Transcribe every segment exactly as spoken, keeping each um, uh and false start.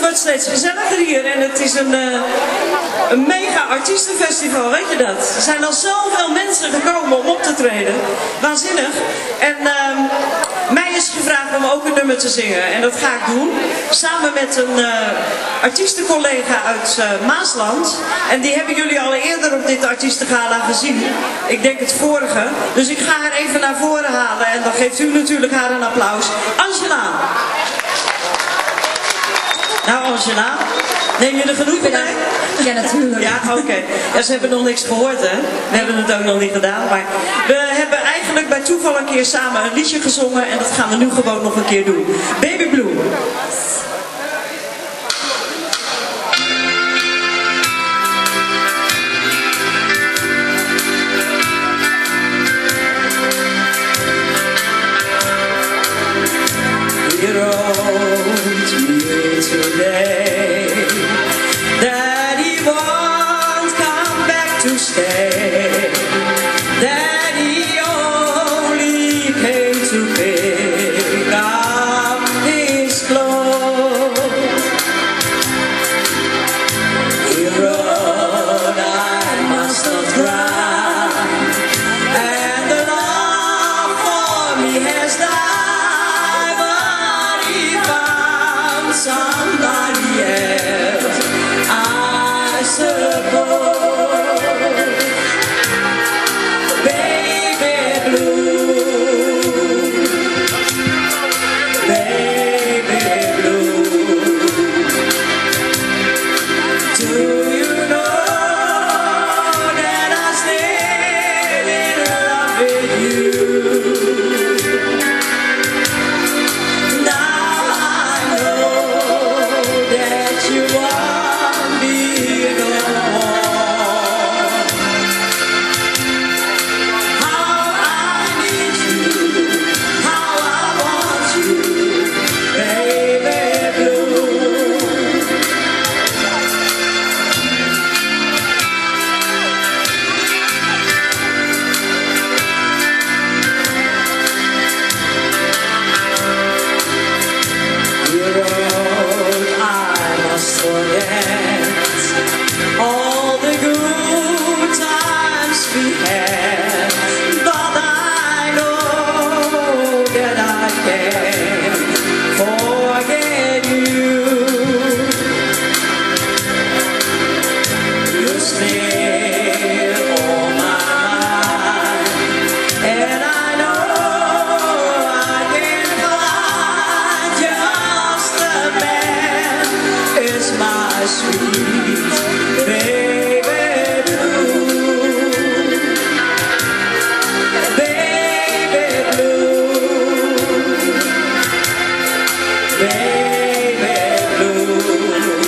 wordt steeds gezelliger hier en het is een, uh, een mega artiestenfestival, weet je dat? Er zijn al zoveel mensen gekomen om op te treden. Waanzinnig. En uh, mij is gevraagd om ook een nummer te zingen en dat ga ik doen. Samen met een uh, artiestencollega uit uh, Maasland. En die hebben jullie al eerder op dit artiestengala gezien. Ik denk het vorige. Dus ik ga haar even naar voren halen en dan geeft u natuurlijk haar een applaus. Angela. Nou Angela, neem je er genoeg bij? Ja, natuurlijk. Ja, oké. Okay. Ja, ze hebben nog niks gehoord, hè. We hebben het ook nog niet gedaan, maar we hebben eigenlijk bij toeval een keer samen een liedje gezongen en dat gaan we nu gewoon nog een keer doen. Baby Blue. Today that he won't come back to stay, that he only came to pick up his clothes. He wrote, I must not cry, and the love for me has died, but he found somebody else, I suppose. Baby blue, baby blue, do you know that I still in love with you? Now I know that you want me no more. How I need you, how I want you, baby blue. You wrote, I must forget all the good times we had, but I know that I can't forget you. You're still on my mind, and I know I can find just the man is my sweet baby blue, baby blue, baby blue.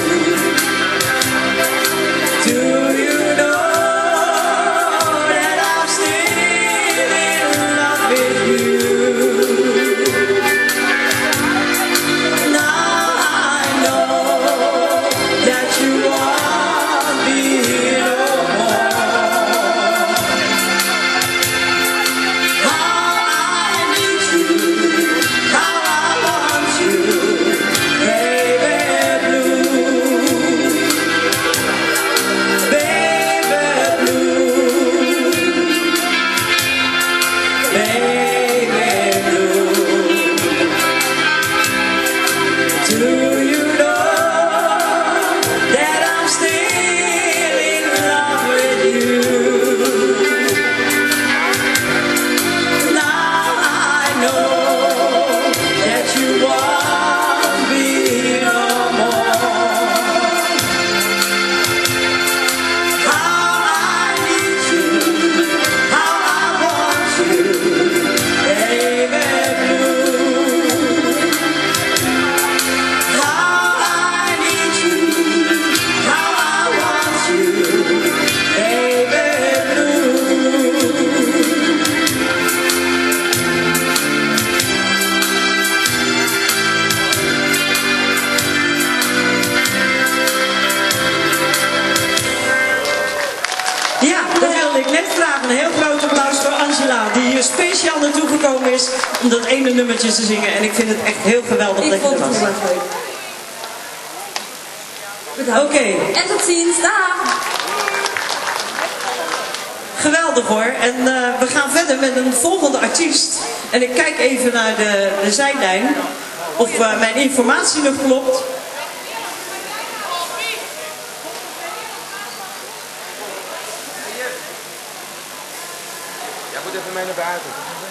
Do you know that I'm still in love with you? Now I know that you want me no more. How I need you, how I want you, baby blue, baby blue, baby blue. Do you know that I'm still in love with you? Now I know that you want me no more. How I need you, how I want you, baby blue. How I need you, how I want you, baby blue. Ja, dat wilde ik net vragen. Een heel groot applaus voor Angela, die hier speciaal naartoe gekomen is om dat ene nummertje te zingen. En ik vind het echt heel geweldig Ik dat je vond er het was. heel erg leuk. Bedankt. Oké. En tot ziens. Dag. Geweldig hoor. En uh, we gaan verder met een volgende artiest. En ik kijk even naar de, de zijlijn of uh, mijn informatie nog klopt. Jij moet even mee naar buiten.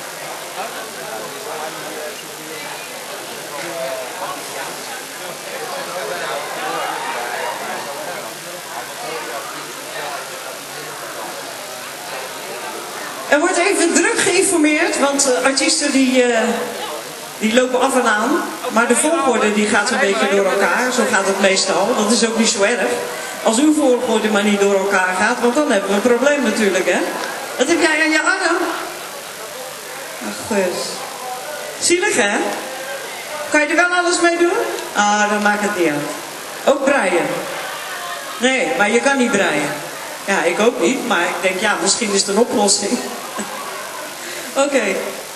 Er wordt even druk geïnformeerd, want uh, artiesten die, uh, die lopen af en aan. Maar de volgorde die gaat een beetje door elkaar, zo gaat het meestal. Dat is ook niet zo erg. Als uw volgorde maar niet door elkaar gaat, want dan hebben we een probleem natuurlijk, hè. Wat heb jij aan je arm? Ach, goed. Zielig, hè? Kan je er wel alles mee doen? Ah, dan maakt het niet uit. Ook breien? Nee, maar je kan niet breien. Ja, ik ook niet, maar ik denk, ja, misschien is het een oplossing. Oké. Okay.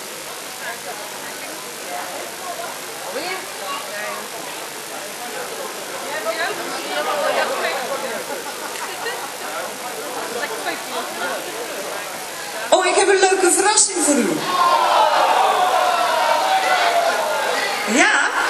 Oh, ik heb een leuke verrassing voor u. Ja?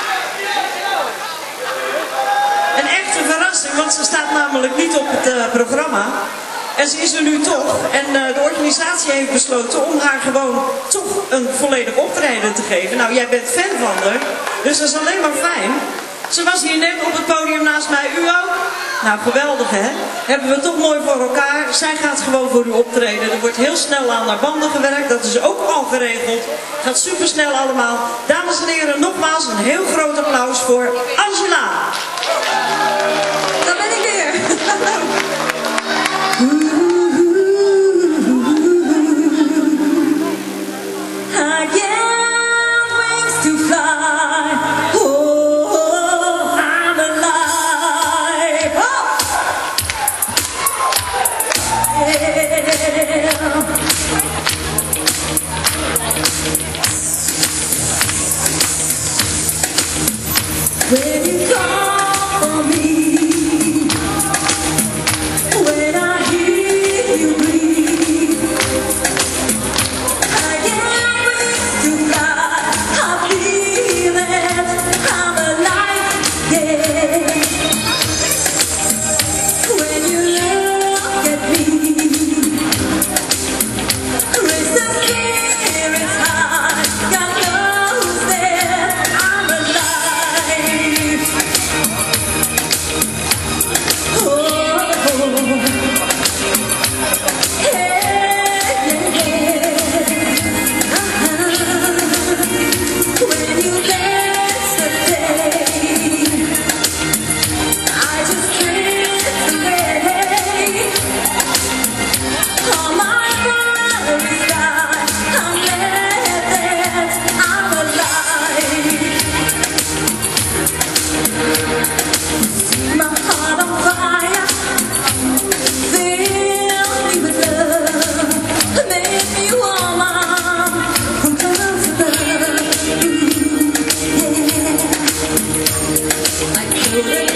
Een echte verrassing, want ze staat namelijk niet op het uh, programma. En ze is er nu toch. En uh, de organisatie heeft besloten om haar gewoon toch een volledig optreden te geven. Nou, jij bent fan van haar, dus dat is alleen maar fijn. Ze was hier net op het podium naast mij, u ook? Nou, geweldig hè? Hebben we toch mooi voor elkaar. Zij gaat gewoon voor u optreden. Er wordt heel snel aan haar banden gewerkt, dat is ook al geregeld. Gaat super snel allemaal. Dames en heren, nogmaals een heel groot applaus voor Angela. Daar ben ik weer. When you call for me, when I hear you breathe, I am wings to fly. I feel it, I'm alive, yeah. When you look at me, raise the spirits high. God knows that I'm alive. I